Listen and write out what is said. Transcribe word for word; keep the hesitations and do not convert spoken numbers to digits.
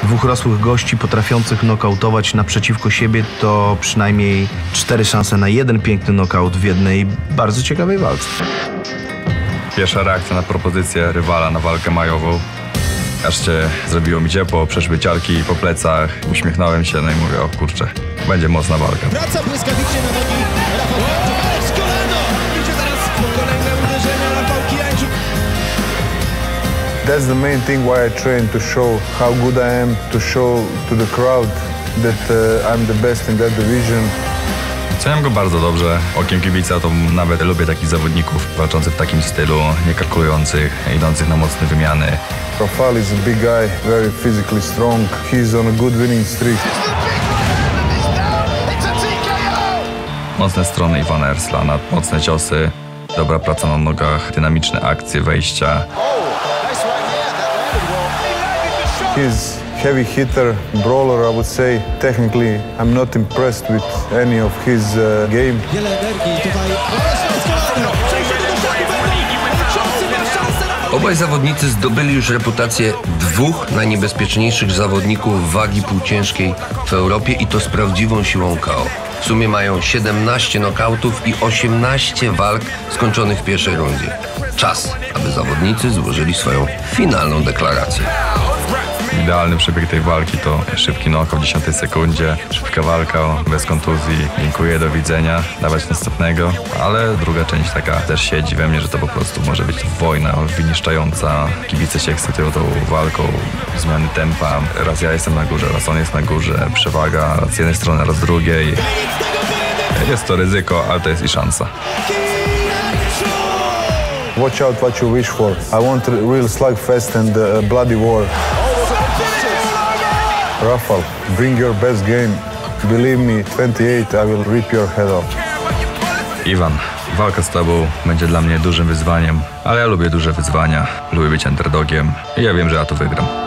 dwóch rosłych gości potrafiących nokautować naprzeciwko siebie, to przynajmniej cztery szanse na jeden piękny nokaut w jednej bardzo ciekawej walce. Pierwsza reakcja na propozycję rywala na walkę majową. Aż cię zrobiło mi ciepło, przeszły ciarki po plecach, uśmiechnąłem się, no i mówię, o kurczę, będzie mocna walka. Wraca błyskawicznie na nogi Rafał Kijańczuk, ale z kolano! Idzie zaraz po kolejne uderzenia Rafał Kijańczuk. That's the main thing why I train, to show how good I am, to show to the crowd that uh, I'm the best in that division. Oceniam go bardzo dobrze. Okiem kibica to nawet lubię takich zawodników walczących w takim stylu, nie kalkulujących, idących na mocne wymiany. Rafał is a big guy, very physically strong. He's on a good winning streak. Mocne strony Iwana Erslana, mocne ciosy, dobra praca na nogach, dynamiczne akcje, wejścia. He's heavy hitter, brawler, I would say. Technically, I'm not impressed with any of his uh, game. Wiele energii tutaj. Obaj zawodnicy zdobyli już reputację dwóch najniebezpieczniejszych zawodników wagi półciężkiej w Europie i to z prawdziwą siłą K O. W sumie mają siedemnaście nokautów i osiemnaście walk skończonych w pierwszej rundzie. Czas, aby zawodnicy złożyli swoją finalną deklarację. Idealny przebieg tej walki to szybki knockout w dziesiątej sekundzie, szybka walka bez kontuzji, dziękuję, do widzenia, dawać następnego, ale druga część taka też siedzi we mnie, że to po prostu może być wojna wyniszczająca, kibice się ekscytują tą walką, zmiany tempa, raz ja jestem na górze, raz on jest na górze, przewaga raz z jednej strony, raz z drugiej. Jest to ryzyko, ale to jest i szansa. Watch out what you wish for. I want a real slugfest and a bloody war. Rafał, bring your best game. Believe me, twenty-eight, I will rip your head off. Iwan, walka z tobą będzie dla mnie dużym wyzwaniem, ale ja lubię duże wyzwania, lubię być underdogiem i ja wiem, że ja to wygram.